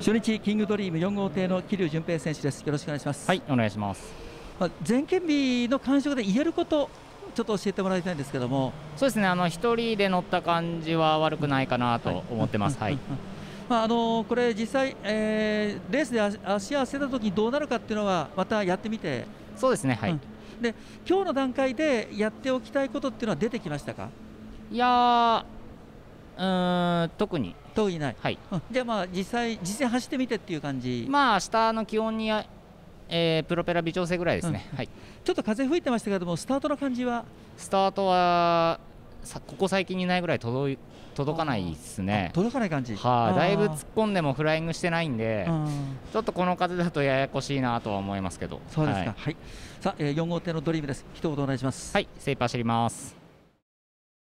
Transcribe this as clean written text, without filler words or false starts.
初日キングドリーム4号艇の桐生順平選手です。よろしくお願いします。 はい、お願いします。 前県日の感触で言えることちょっと教えてもらいたいんですけども。 そうですね、一人で乗った感じは悪くないかなと思ってます。はい。 これ実際、レースで足を合わせた時にどうなるかっていうのはまたやってみて。 そうですね、はい。 で今日の段階でやっておきたいことっていうのは出てきましたか？ いや特にない、 はい。 じゃあ実際走ってみてっていう感じ。 明日の気温に、プロペラ微調整ぐらいですね。はい。 ちょっと風吹いてましたけども、スタートの感じは？ スタートはここ最近にないぐらい届かないですね。 届かない感じ。 だいぶ突っ込んでもフライングしてないんで、ちょっとこの風だとややこしいなとは思いますけど。 そうですか。はい。さあ、4号艇のドリームです。一言お願いします。 はい、精一杯走ります。